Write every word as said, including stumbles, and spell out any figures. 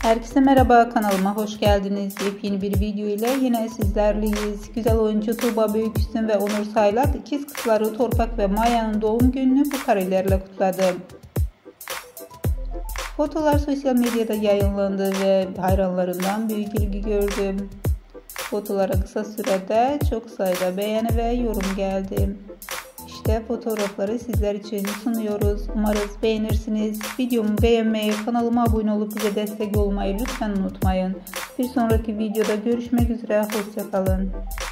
Herkese merhaba, kanalıma hoş geldiniz. Yepyeni bir video ile yine sizlerleyiz. Güzel oyuncu Tuğba Büyüküstün ve Onur Saylak ikiz kızları Torpak ve Maya'nın doğum gününü bu karelerle kutladı. Fotolar sosyal medyada yayınlandı ve hayranlarından büyük ilgi gördü. Fotolara kısa sürede çok sayıda beğeni ve yorum geldi. İşte fotoğrafları sizler için sunuyoruz. Umarız beğenirsiniz. Videomu beğenmeyi, kanalıma abone olup bize destek olmayı lütfen unutmayın. Bir sonraki videoda görüşmek üzere. Hoşça kalın.